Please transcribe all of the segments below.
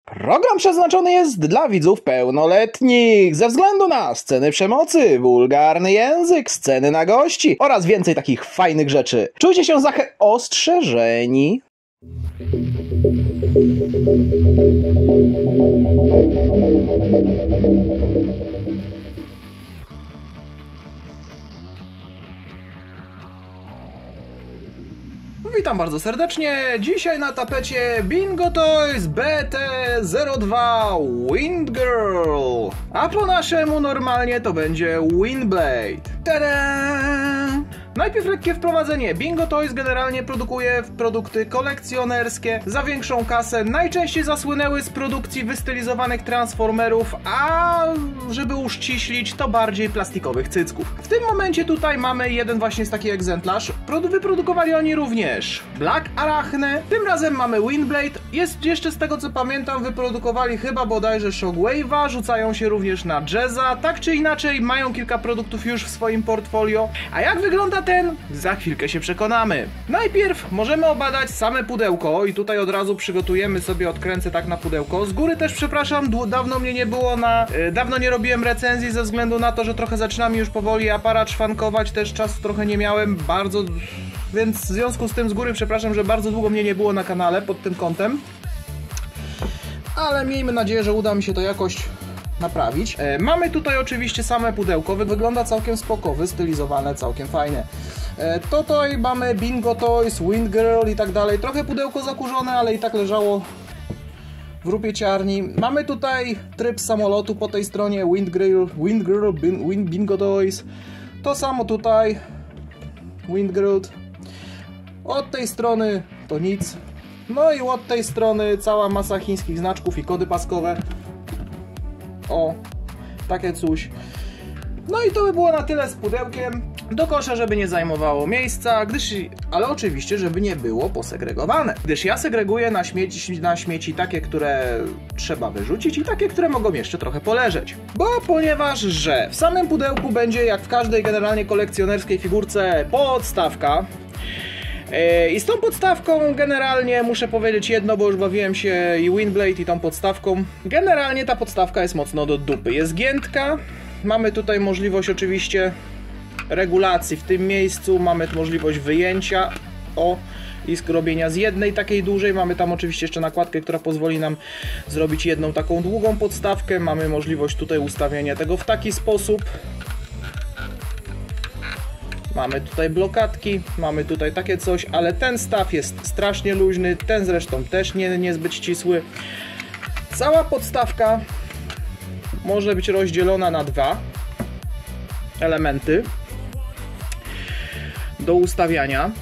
Program przeznaczony jest dla widzów pełnoletnich ze względu na sceny przemocy, wulgarny język, sceny nagości oraz więcej takich fajnych rzeczy. Czujcie się ostrzeżeni. Witam bardzo serdecznie. Dzisiaj na tapecie Bingo Toys BT02 Wind Girl, a po naszemu normalnie to będzie Windblade. Tada! Najpierw lekkie wprowadzenie. Bingo Toys generalnie produkuje produkty kolekcjonerskie za większą kasę. Najczęściej zasłynęły z produkcji wystylizowanych transformerów, a żeby uściślić, to bardziej plastikowych cycków. W tym momencie tutaj mamy jeden właśnie z taki egzemplarz. Wyprodukowali oni również Black Arachne. Tym razem mamy Windblade. Jest jeszcze z tego co pamiętam, wyprodukowali chyba bodajże Shockwave'a. Rzucają się również na Jazza. Tak czy inaczej mają kilka produktów już w swoim portfolio. A jak wygląda ten? Za chwilkę się przekonamy. Najpierw możemy obadać same pudełko i tutaj od razu przygotujemy sobie, odkręcę tak na pudełko. Z góry też przepraszam, dawno mnie nie było dawno nie robiłem recenzji ze względu na to, że trochę zaczyna mi już powoli aparat szwankować, też czasu trochę nie miałem bardzo, więc w związku z tym z góry przepraszam, że bardzo długo mnie nie było na kanale pod tym kątem. Ale miejmy nadzieję, że uda mi się to jakoś naprawić. Mamy tutaj oczywiście same pudełko, wygląda całkiem spoko, wystylizowane, całkiem fajne. Tutaj mamy Bingo Toys, Wind Girl i tak dalej. Trochę pudełko zakurzone, ale i tak leżało w rupieciarni. Mamy tutaj tryb samolotu po tej stronie, Wind Girl, Bingo Toys. To samo tutaj, Wind Girl. Od tej strony to nic. No i od tej strony cała masa chińskich znaczków i kody paskowe. O, takie coś. No i to by było na tyle z pudełkiem. Do kosza, żeby nie zajmowało miejsca, ale oczywiście, żeby nie było posegregowane. Gdyż ja segreguję na śmieci takie, które trzeba wyrzucić i takie, które mogą jeszcze trochę poleżeć. Ponieważ, że w samym pudełku będzie, jak w każdej generalnie kolekcjonerskiej figurce, podstawka. I z tą podstawką generalnie muszę powiedzieć jedno, bo już bawiłem się i Windblade i tą podstawką. Generalnie ta podstawka jest mocno do dupy. Jest giętka, mamy tutaj możliwość oczywiście regulacji w tym miejscu, mamy możliwość wyjęcia i skrobienia z jednej takiej dużej. Mamy tam oczywiście jeszcze nakładkę, która pozwoli nam zrobić jedną taką długą podstawkę. Mamy możliwość tutaj ustawienia tego w taki sposób. Mamy tutaj blokadki, mamy tutaj takie coś, ale ten staw jest strasznie luźny, ten zresztą też niezbyt ścisły. Cała podstawka może być rozdzielona na dwa elementy do ustawiania.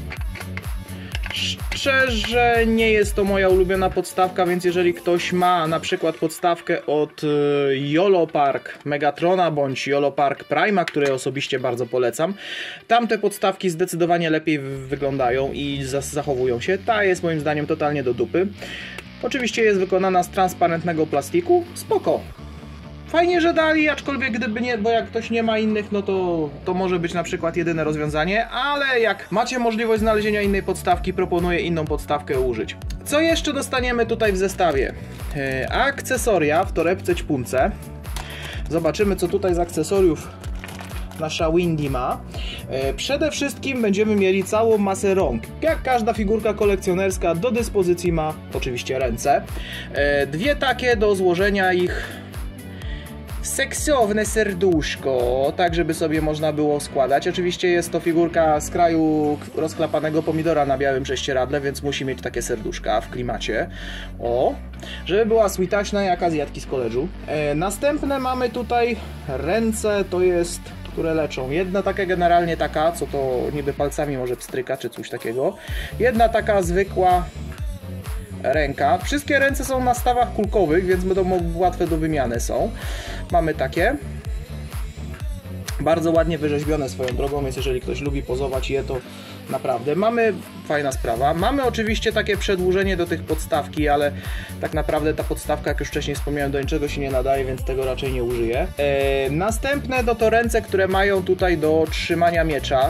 Szczerze nie jest to moja ulubiona podstawka, więc jeżeli ktoś ma na przykład podstawkę od YOLO Park Megatrona bądź YOLO Park Prima, które osobiście bardzo polecam, tamte podstawki zdecydowanie lepiej wyglądają i zachowują się. Ta jest moim zdaniem totalnie do dupy. Oczywiście jest wykonana z transparentnego plastiku, spoko. Fajnie, że dali, aczkolwiek gdyby nie, bo jak ktoś nie ma innych, no to może być na przykład jedyne rozwiązanie, ale jak macie możliwość znalezienia innej podstawki, proponuję inną podstawkę użyć. Co jeszcze dostaniemy tutaj w zestawie? Akcesoria w torebce ćpunce. Zobaczymy, co tutaj z akcesoriów nasza Windy ma. Przede wszystkim będziemy mieli całą masę rąk. Jak każda figurka kolekcjonerska do dyspozycji ma oczywiście ręce. Dwie takie do złożenia ich seksowne serduszko, tak żeby sobie można było składać. Oczywiście jest to figurka z kraju rozchlapanego pomidora na białym prześcieradle, więc musi mieć takie serduszka w klimacie. Żeby była sweetaśna jak azjatki z koledżu. Następne mamy tutaj ręce, to jest, które leczą. Jedna taka generalnie taka, co to niby palcami może pstryka, czy coś takiego. Jedna taka zwykła ręka. Wszystkie ręce są na stawach kulkowych, więc będą łatwe do wymiany są. Mamy takie. Bardzo ładnie wyrzeźbione swoją drogą, więc jeżeli ktoś lubi pozować je, to naprawdę mamy, fajna sprawa. Mamy oczywiście takie przedłużenie do tych podstawki, ale tak naprawdę ta podstawka, jak już wcześniej wspomniałem, do niczego się nie nadaje, więc tego raczej nie użyję. Następne to ręce, które mają tutaj do trzymania miecza.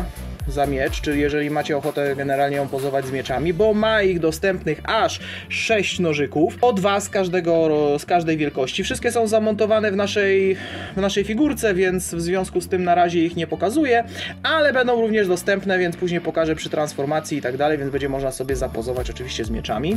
za miecz, czyli jeżeli macie ochotę generalnie ją pozować z mieczami, bo ma ich dostępnych aż 6 nożyków, po 2 z każdej wielkości. Wszystkie są zamontowane w naszej figurce, więc w związku z tym na razie ich nie pokazuję, ale będą również dostępne, więc później pokażę przy transformacji i tak dalej, więc będzie można sobie zapozować oczywiście z mieczami.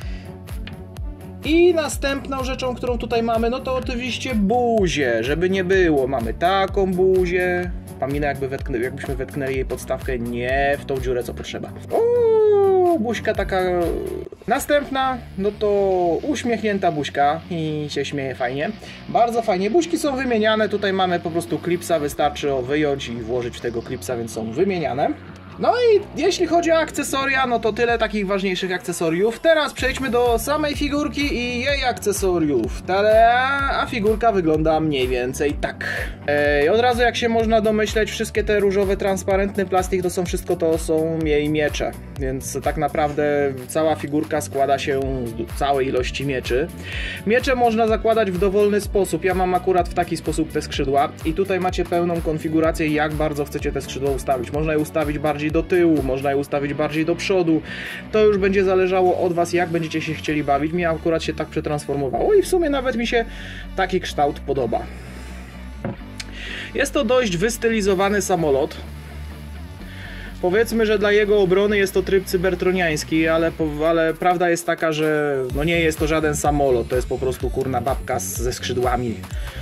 I następną rzeczą, którą tutaj mamy, no to oczywiście buzię, żeby nie było. Mamy taką buzię. Pamina jakbyśmy wetknęli jej podstawkę nie w tą dziurę, co potrzeba. Buźka taka. Następna, no to uśmiechnięta buźka i się śmieje fajnie. Bardzo fajnie. Buźki są wymieniane. Tutaj mamy po prostu klipsa, wystarczy wyjąć i włożyć w tego klipsa, więc są wymieniane. No i jeśli chodzi o akcesoria, no to tyle takich ważniejszych akcesoriów. Teraz przejdźmy do samej figurki i jej akcesoriów. A figurka wygląda mniej więcej tak. Od razu jak się można domyśleć, wszystkie te różowe, transparentny plastik to są jej miecze. Więc tak naprawdę cała figurka składa się z całej ilości mieczy. Miecze można zakładać w dowolny sposób. Ja mam akurat w taki sposób te skrzydła i tutaj macie pełną konfigurację, jak bardzo chcecie te skrzydła ustawić. Można je ustawić bardziej do tyłu, można je ustawić bardziej do przodu. To już będzie zależało od was, jak będziecie się chcieli bawić. Mi akurat się tak przetransformowało i w sumie nawet mi się taki kształt podoba. Jest to dość wystylizowany samolot. Powiedzmy, że dla jego obrony jest to tryb cybertroniański, ale prawda jest taka, że no nie jest to żaden samolot, to jest po prostu kurna babka ze skrzydłami.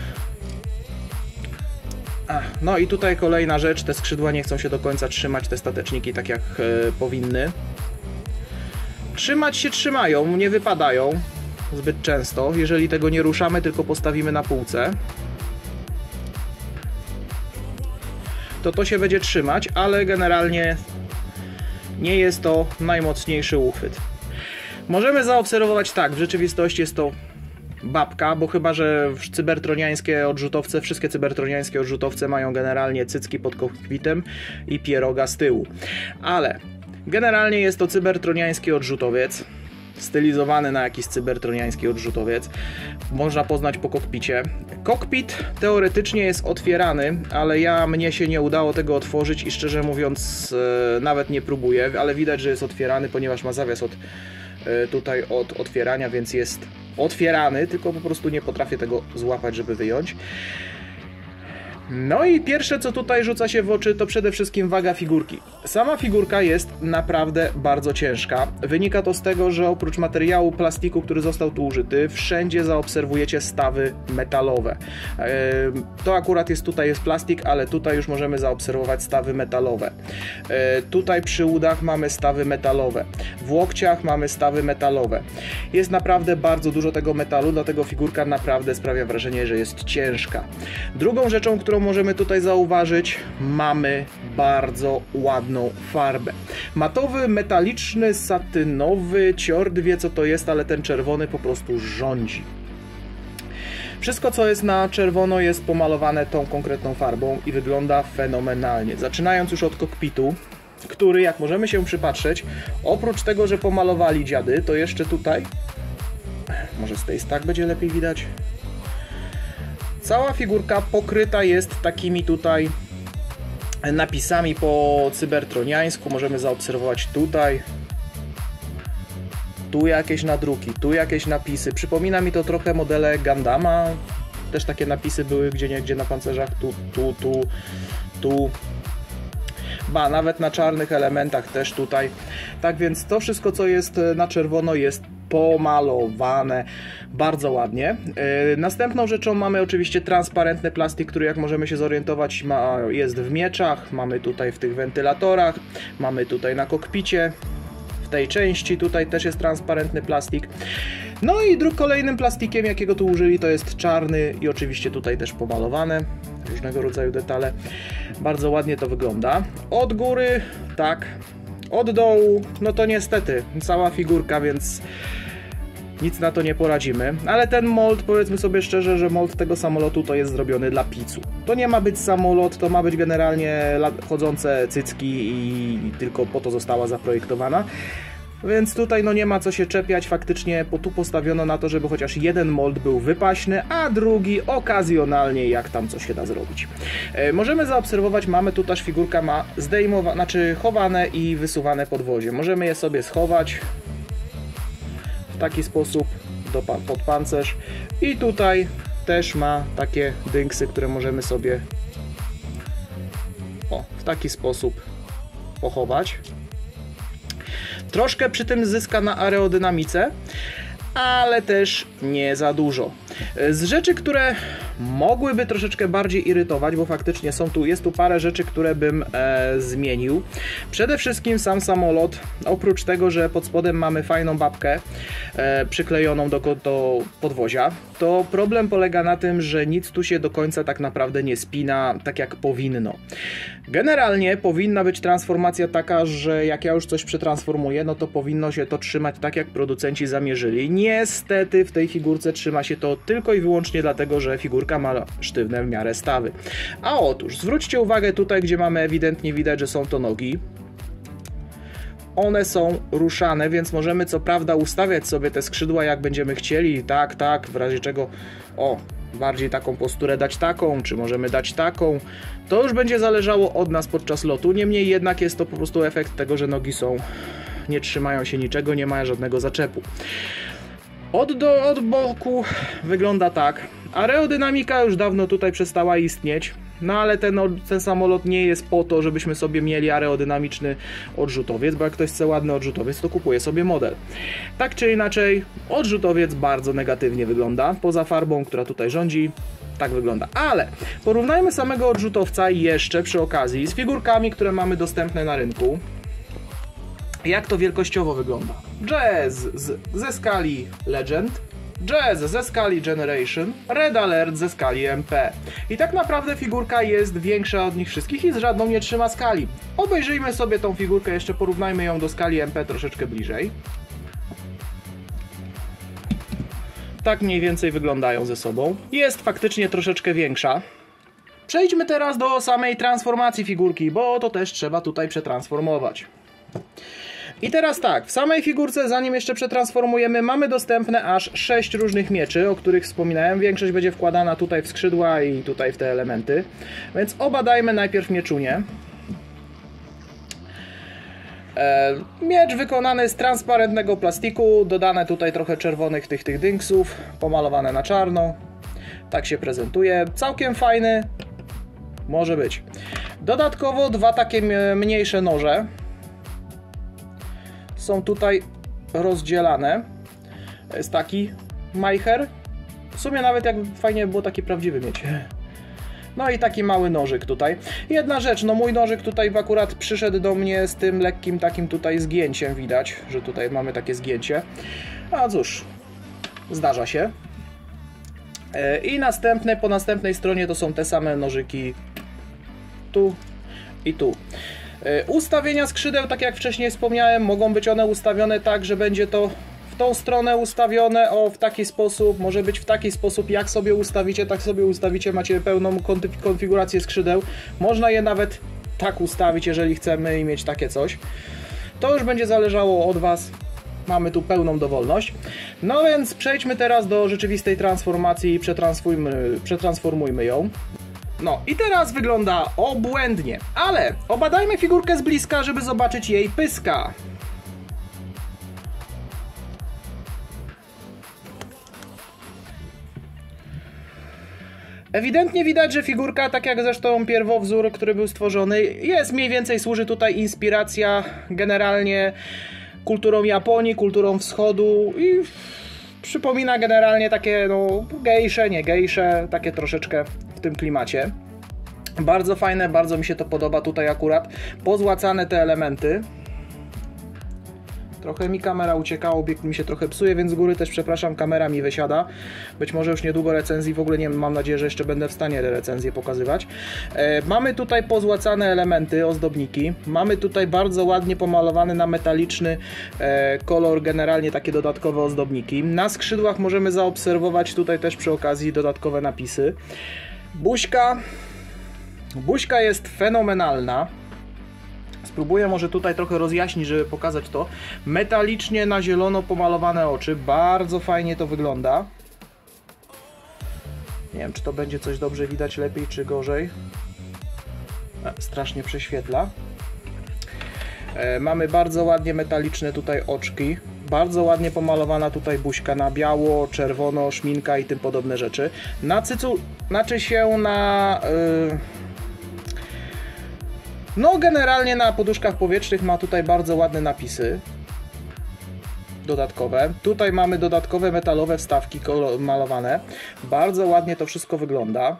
No i tutaj kolejna rzecz, te skrzydła nie chcą się do końca trzymać, te stateczniki tak jak powinny. Trzymać się trzymają, nie wypadają zbyt często, jeżeli tego nie ruszamy, tylko postawimy na półce. To się będzie trzymać, ale generalnie nie jest to najmocniejszy uchwyt. Możemy zaobserwować tak, w rzeczywistości jest to babka, bo chyba że cybertroniańskie odrzutowce, wszystkie cybertroniańskie odrzutowce mają generalnie cycki pod kokpitem i pieroga z tyłu. Ale generalnie jest to cybertroniański odrzutowiec, stylizowany na jakiś cybertroniański odrzutowiec. Można poznać po kokpicie. Kokpit teoretycznie jest otwierany, ale mnie się nie udało tego otworzyć i szczerze mówiąc nawet nie próbuję, ale widać, że jest otwierany, ponieważ ma zawias od otwierania, więc jest otwierany, tylko po prostu nie potrafię tego złapać, żeby wyjąć. No i pierwsze, co tutaj rzuca się w oczy, to przede wszystkim waga figurki. Sama figurka jest naprawdę bardzo ciężka. Wynika to z tego, że oprócz materiału plastiku, który został tu użyty, wszędzie zaobserwujecie stawy metalowe. To akurat tutaj jest plastik, ale tutaj już możemy zaobserwować stawy metalowe. Tutaj przy udach mamy stawy metalowe. W łokciach mamy stawy metalowe. Jest naprawdę bardzo dużo tego metalu, dlatego figurka naprawdę sprawia wrażenie, że jest ciężka. Drugą rzeczą, którą możemy tutaj zauważyć, mamy bardzo ładną farbę. Matowy, metaliczny, satynowy, ciord wie co to jest, ale ten czerwony po prostu rządzi. Wszystko co jest na czerwono jest pomalowane tą konkretną farbą i wygląda fenomenalnie. Zaczynając już od kokpitu, który jak możemy się przypatrzeć, oprócz tego, że pomalowali dziady, to jeszcze tutaj, może z tej tak będzie lepiej widać, cała figurka pokryta jest takimi tutaj napisami po cybertroniańsku. Możemy zaobserwować tutaj. Tu jakieś nadruki, tu jakieś napisy. Przypomina mi to trochę modele Gundama. Też takie napisy były gdzieniegdzie na pancerzach. Tu. Ba, nawet na czarnych elementach też tutaj. Tak więc to wszystko, co jest na czerwono, jest pomalowane bardzo ładnie. Następną rzeczą mamy oczywiście transparentny plastik, który jak możemy się zorientować jest w mieczach, mamy tutaj w tych wentylatorach, mamy tutaj na kokpicie, w tej części tutaj też jest transparentny plastik. No i kolejnym plastikiem, jakiego tu użyli, to jest czarny i oczywiście tutaj też pomalowane różnego rodzaju detale. Bardzo ładnie to wygląda. Od góry tak, od dołu no to niestety cała figurka, więc nic na to nie poradzimy. Ale ten mold, powiedzmy sobie szczerze, że mold tego samolotu to jest zrobiony dla picu. To nie ma być samolot, to ma być generalnie chodzące cycki i tylko po to została zaprojektowana. Więc tutaj no nie ma co się czepiać, faktycznie tu postawiono na to, żeby chociaż jeden mold był wypaśny, a drugi okazjonalnie jak tam coś się da zrobić. Możemy zaobserwować, mamy tu też figurka ma zdejmowane, znaczy chowane i wysuwane podwozie. Możemy je sobie schować w taki sposób pod pancerz i tutaj też ma takie dynksy, które możemy sobie w taki sposób pochować. Troszkę przy tym zyska na aerodynamice, ale też nie za dużo. Z rzeczy, które mogłyby troszeczkę bardziej irytować, bo faktycznie jest tu parę rzeczy, które bym zmienił. Przede wszystkim sam samolot, oprócz tego, że pod spodem mamy fajną babkę przyklejoną do podwozia, to problem polega na tym, że nic tu się do końca tak naprawdę nie spina tak jak powinno. Generalnie powinna być transformacja taka, że jak ja już coś przetransformuję, no to powinno się to trzymać tak jak producenci zamierzyli. Niestety w tej figurce trzyma się to tylko i wyłącznie dlatego, że figurka ma sztywne w miarę stawy. A otóż zwróćcie uwagę tutaj, gdzie mamy ewidentnie widać, że są to nogi. One są ruszane, więc możemy co prawda ustawiać sobie te skrzydła jak będziemy chcieli, tak, w razie czego bardziej taką posturę dać taką, czy możemy dać taką. To już będzie zależało od nas podczas lotu, niemniej jednak jest to po prostu efekt tego, że nogi nie trzymają się niczego, nie ma żadnego zaczepu. Od boku wygląda tak. Aerodynamika już dawno tutaj przestała istnieć, no ale ten samolot nie jest po to, żebyśmy sobie mieli aerodynamiczny odrzutowiec, bo jak ktoś chce ładny odrzutowiec, to kupuje sobie model. Tak czy inaczej, odrzutowiec bardzo negatywnie wygląda, poza farbą, która tutaj rządzi. Tak wygląda, ale porównajmy samego odrzutowca jeszcze przy okazji z figurkami, które mamy dostępne na rynku. Jak to wielkościowo wygląda? Jazz ze skali Legend, Jazz ze skali Generation, Red Alert ze skali MP. I tak naprawdę figurka jest większa od nich wszystkich i z żadną nie trzyma skali. Obejrzyjmy sobie tą figurkę, jeszcze porównajmy ją do skali MP troszeczkę bliżej. Tak mniej więcej wyglądają ze sobą. Jest faktycznie troszeczkę większa. Przejdźmy teraz do samej transformacji figurki, bo to też trzeba tutaj przetransformować. I teraz tak, w samej figurce, zanim jeszcze przetransformujemy, mamy dostępne aż 6 różnych mieczy, o których wspominałem. Większość będzie wkładana tutaj w skrzydła i tutaj w te elementy. Więc obadajmy najpierw mieczunię. Miecz wykonany z transparentnego plastiku, dodane tutaj trochę czerwonych tych dynksów, pomalowane na czarno. Tak się prezentuje, całkiem fajny, może być. Dodatkowo dwa takie mniejsze noże są tutaj rozdzielane. To jest taki majcher. W sumie nawet jak fajnie było taki prawdziwy mieć. No i taki mały nożyk tutaj. Jedna rzecz, no mój nożyk tutaj akurat przyszedł do mnie z tym lekkim takim tutaj zgięciem, widać, że tutaj mamy takie zgięcie. A cóż, zdarza się. I po następnej stronie to są te same nożyki tu i tu. Ustawienia skrzydeł, tak jak wcześniej wspomniałem, mogą być one ustawione tak, że będzie to w tą stronę ustawione, w taki sposób, może być w taki sposób, jak sobie ustawicie, tak sobie ustawicie, macie pełną konfigurację skrzydeł. Można je nawet tak ustawić, jeżeli chcemy i mieć takie coś. To już będzie zależało od Was. Mamy tu pełną dowolność. No więc przejdźmy teraz do rzeczywistej transformacji i przetransformujmy ją. No i teraz wygląda obłędnie, ale obadajmy figurkę z bliska, żeby zobaczyć jej pyska. Ewidentnie widać, że figurka, tak jak zresztą pierwowzór, który był stworzony, jest mniej więcej, służy tutaj inspiracja generalnie kulturą Japonii, kulturą wschodu i przypomina generalnie takie no gejsze, nie gejsze, takie troszeczkę w tym klimacie. Bardzo fajne, bardzo mi się to podoba tutaj akurat. Pozłacane te elementy. Trochę mi kamera ucieka, obiekt mi się trochę psuje, więc z góry też przepraszam, kamera mi wysiada. Być może już niedługo recenzji, w ogóle nie mam nadzieję, że jeszcze będę w stanie recenzję pokazywać. Mamy tutaj pozłacane elementy, ozdobniki. Mamy tutaj bardzo ładnie pomalowany na metaliczny kolor, generalnie takie dodatkowe ozdobniki. Na skrzydłach możemy zaobserwować tutaj też przy okazji dodatkowe napisy. Buźka jest fenomenalna. Spróbuję może tutaj trochę rozjaśnić, żeby pokazać to. Metalicznie na zielono pomalowane oczy. Bardzo fajnie to wygląda. Nie wiem, czy to będzie coś dobrze widać, lepiej czy gorzej. Strasznie prześwietla. Mamy bardzo ładnie metaliczne tutaj oczki. Bardzo ładnie pomalowana tutaj buźka na biało, czerwono, szminka i tym podobne rzeczy. Na cycu, znaczy się na... No generalnie na poduszkach powietrznych ma tutaj bardzo ładne napisy dodatkowe. Tutaj mamy dodatkowe metalowe wstawki malowane. Bardzo ładnie to wszystko wygląda.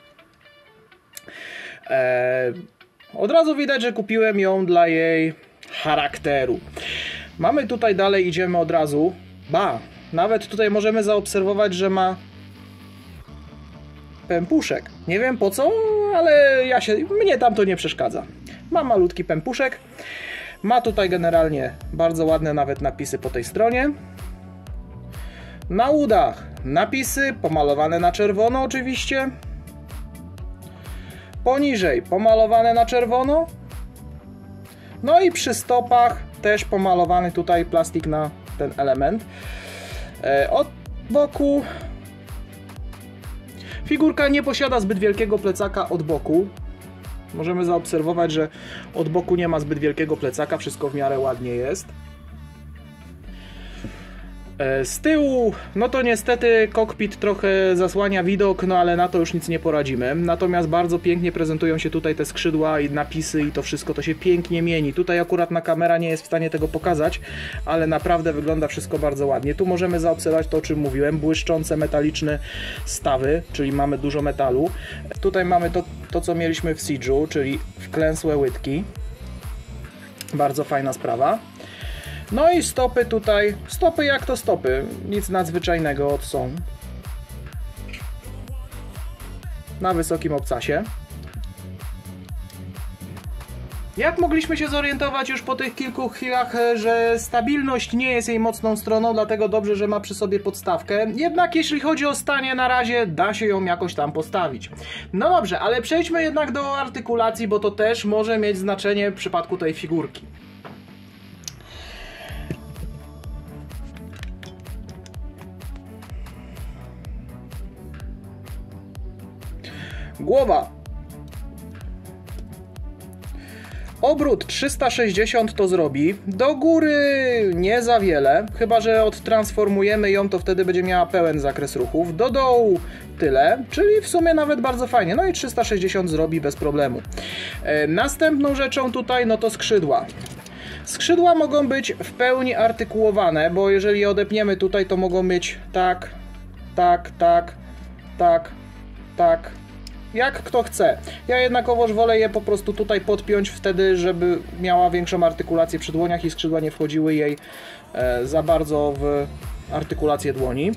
Od razu widać, że kupiłem ją dla jej charakteru. Mamy tutaj dalej, idziemy od razu. Nawet tutaj możemy zaobserwować, że ma pępuszek. Nie wiem po co, ale mnie tam to nie przeszkadza. Ma malutki pępuszek. Ma tutaj generalnie bardzo ładne nawet napisy po tej stronie. Na udach napisy pomalowane na czerwono oczywiście. Poniżej pomalowane na czerwono. No i przy stopach też pomalowany tutaj plastik na ten element. Od boku figurka nie posiada zbyt wielkiego plecaka od boku. Możemy zaobserwować, że od boku nie ma zbyt wielkiego plecaka, wszystko w miarę ładnie jest. Z tyłu, no to niestety kokpit trochę zasłania widok, no ale na to już nic nie poradzimy. Natomiast bardzo pięknie prezentują się tutaj te skrzydła i napisy i to wszystko, to się pięknie mieni. Tutaj akurat na kamera nie jest w stanie tego pokazać, ale naprawdę wygląda wszystko bardzo ładnie. Tu możemy zaobserwować to, o czym mówiłem, błyszczące metaliczne stawy, czyli mamy dużo metalu. Tutaj mamy to co mieliśmy w Siege'u, czyli wklęsłe łydki. Bardzo fajna sprawa. No i stopy tutaj, stopy jak to stopy, nic nadzwyczajnego są. Na wysokim obcasie. Jak mogliśmy się zorientować już po tych kilku chwilach, że stabilność nie jest jej mocną stroną, dlatego dobrze, że ma przy sobie podstawkę. Jednak jeśli chodzi o stanie, na razie da się ją jakoś tam postawić. No dobrze, ale przejdźmy jednak do artykulacji, bo to też może mieć znaczenie w przypadku tej figurki. Głowa. Obrót 360 to zrobi. Do góry nie za wiele, chyba że odtransformujemy ją, to wtedy będzie miała pełen zakres ruchów. Do dołu tyle, czyli w sumie nawet bardzo fajnie. No i 360 zrobi bez problemu. Następną rzeczą tutaj, no to skrzydła. Skrzydła mogą być w pełni artykułowane, bo jeżeli je odepniemy tutaj, to mogą mieć tak, tak, tak, tak, tak. Jak kto chce. Ja jednakowoż wolę je po prostu tutaj podpiąć wtedy, żeby miała większą artykulację przy dłoniach i skrzydła nie wchodziły jej za bardzo w artykulację dłoni.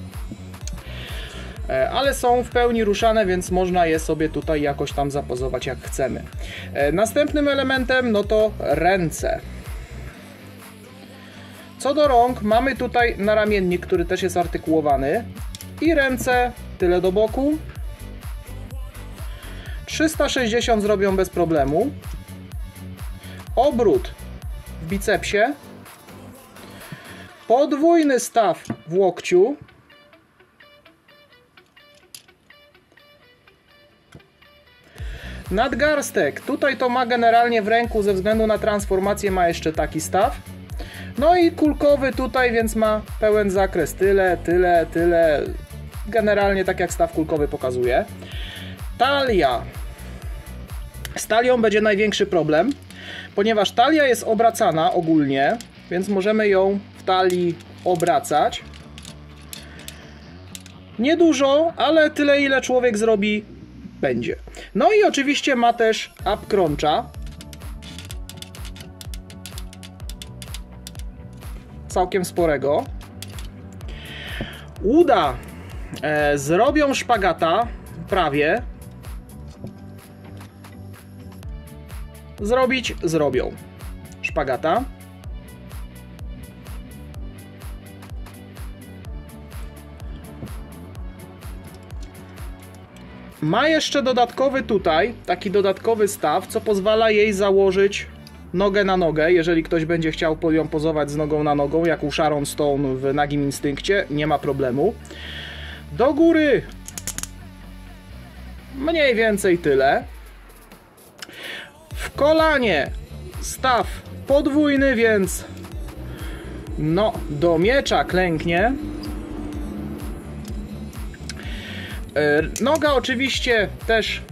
Ale są w pełni ruszane, więc można je sobie tutaj jakoś tam zapozować jak chcemy. Następnym elementem no to ręce. Co do rąk, mamy tutaj naramiennik, który też jest artykułowany i ręce tyle do boku. 360 zrobią bez problemu. Obrót w bicepsie. Podwójny staw w łokciu. Nadgarstek. Tutaj to ma generalnie w ręku, ze względu na transformację ma jeszcze taki staw. No i kulkowy tutaj, więc ma pełen zakres. Tyle, tyle, tyle. Generalnie tak jak staw kulkowy pokazuje. Talia. Z talią będzie największy problem, ponieważ talia jest obracana ogólnie, więc możemy ją w talii obracać. Niedużo, ale tyle ile człowiek zrobi, będzie. No i oczywiście ma też up cruncha. Całkiem sporego. Uda zrobią szpagata, prawie. Zrobią szpagata. Ma jeszcze dodatkowy tutaj, taki dodatkowy staw, co pozwala jej założyć nogę na nogę, jeżeli ktoś będzie chciał ją pozować z nogą na nogą, jak u Sharon Stone w Nagim Instynkcie, nie ma problemu. Do góry mniej więcej tyle. W kolanie staw podwójny, więc no do miecza klęknie. Noga oczywiście też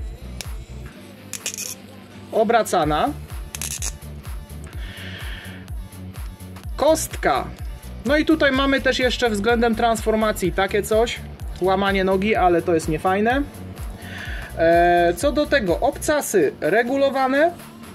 obracana. Kostka. No i tutaj mamy też jeszcze względem transformacji takie coś. Łamanie nogi, ale to jest niefajne. Co do tego, obcasy regulowane.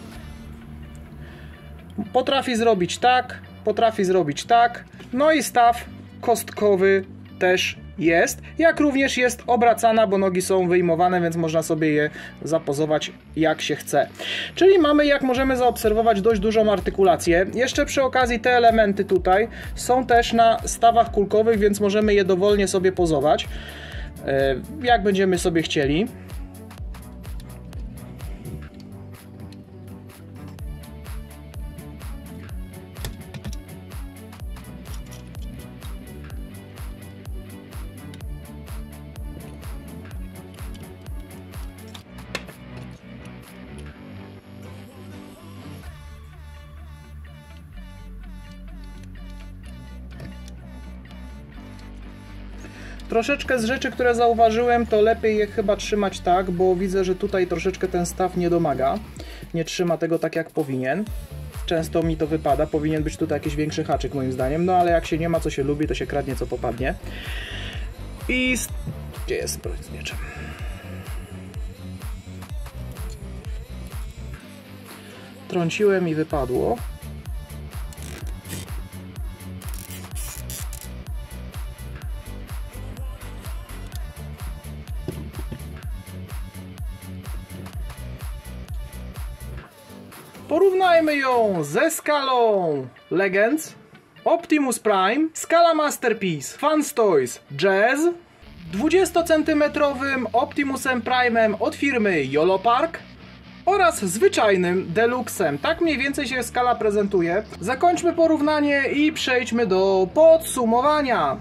Potrafi zrobić tak, potrafi zrobić tak. No i staw kostkowy też jest, jak również jest obracana, bo nogi są wyjmowane, więc można sobie je zapozować jak się chce. Czyli mamy, jak możemy zaobserwować, dość dużą artykulację. Jeszcze przy okazji te elementy tutaj są też na stawach kulkowych, więc możemy je dowolnie sobie pozować, jak będziemy sobie chcieli. Troszeczkę z rzeczy, które zauważyłem, to lepiej je chyba trzymać tak, bo widzę, że tutaj troszeczkę ten staw nie domaga. Nie trzyma tego tak, jak powinien. Często mi to wypada, powinien być tutaj jakiś większy haczyk moim zdaniem, no ale jak się nie ma, co się lubi, to się kradnie, co popadnie. I... gdzie jest broń z mieczem? Trąciłem i wypadło. Porównajmy ją ze skalą Legends, Optimus Prime, skala Masterpiece, Fans Toys Jazz, 20-centymetrowym Optimusem Prime'em od firmy YOLO Park oraz zwyczajnym Deluxem. Tak mniej więcej się skala prezentuje. Zakończmy porównanie i przejdźmy do podsumowania.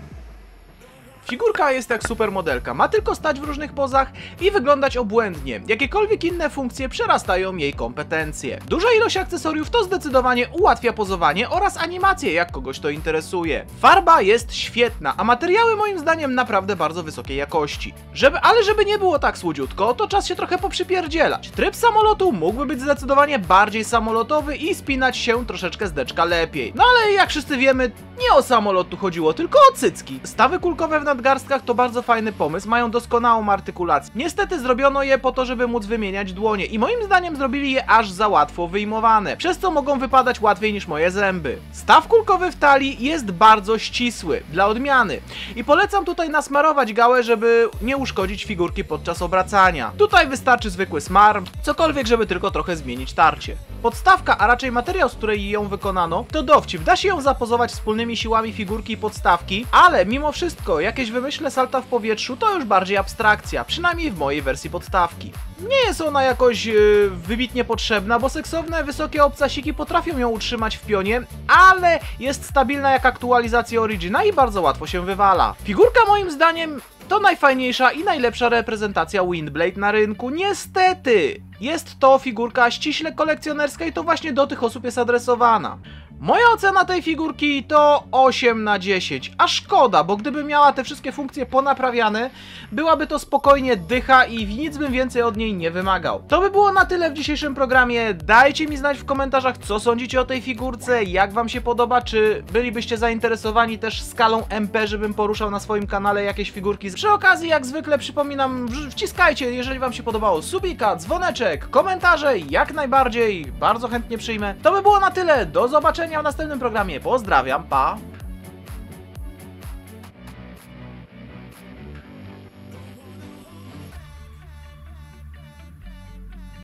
Figurka jest jak supermodelka, ma tylko stać w różnych pozach i wyglądać obłędnie. Jakiekolwiek inne funkcje przerastają jej kompetencje. Duża ilość akcesoriów to zdecydowanie ułatwia pozowanie oraz animacje, jak kogoś to interesuje. Farba jest świetna, a materiały moim zdaniem naprawdę bardzo wysokiej jakości. Ale żeby nie było tak słodziutko, to czas się trochę poprzypierdzielać. Tryb samolotu mógłby być zdecydowanie bardziej samolotowy i spinać się troszeczkę zdeczka lepiej. No ale jak wszyscy wiemy, nie o samolot tu chodziło, tylko o cycki. Stawy kulkowe w nadgarstkach to bardzo fajny pomysł, mają doskonałą artykulację. Niestety zrobiono je po to, żeby móc wymieniać dłonie i moim zdaniem zrobili je aż za łatwo wyjmowane, przez co mogą wypadać łatwiej niż moje zęby. Staw kulkowy w talii jest bardzo ścisły, dla odmiany. I polecam tutaj nasmarować gałę, żeby nie uszkodzić figurki podczas obracania. Tutaj wystarczy zwykły smar, cokolwiek, żeby tylko trochę zmienić tarcie. Podstawka, a raczej materiał, z której ją wykonano, to dowcip. Da się ją zapozować wspólnymi siłami figurki i podstawki, ale mimo wszystko jakieś wymyślne salta w powietrzu to już bardziej abstrakcja, przynajmniej w mojej wersji podstawki. Nie jest ona jakoś wybitnie potrzebna, bo seksowne, wysokie obcasiki potrafią ją utrzymać w pionie, ale jest stabilna jak aktualizacja Origina i bardzo łatwo się wywala. Figurka moim zdaniem to najfajniejsza i najlepsza reprezentacja Windblade na rynku. Niestety, jest to figurka ściśle kolekcjonerska i to właśnie do tych osób jest adresowana. Moja ocena tej figurki to 8 na 10, a szkoda, bo gdyby miała te wszystkie funkcje ponaprawiane, byłaby to spokojnie dycha i nic bym więcej od niej nie wymagał. To by było na tyle w dzisiejszym programie. Dajcie mi znać w komentarzach, co sądzicie o tej figurce, jak wam się podoba, czy bylibyście zainteresowani też skalą MP, żebym poruszał na swoim kanale jakieś figurki. Przy okazji, jak zwykle przypominam, wciskajcie, jeżeli wam się podobało, subika, dzwoneczek, komentarze, jak najbardziej, bardzo chętnie przyjmę. To by było na tyle, do zobaczenia w następnym programie, pozdrawiam, pa!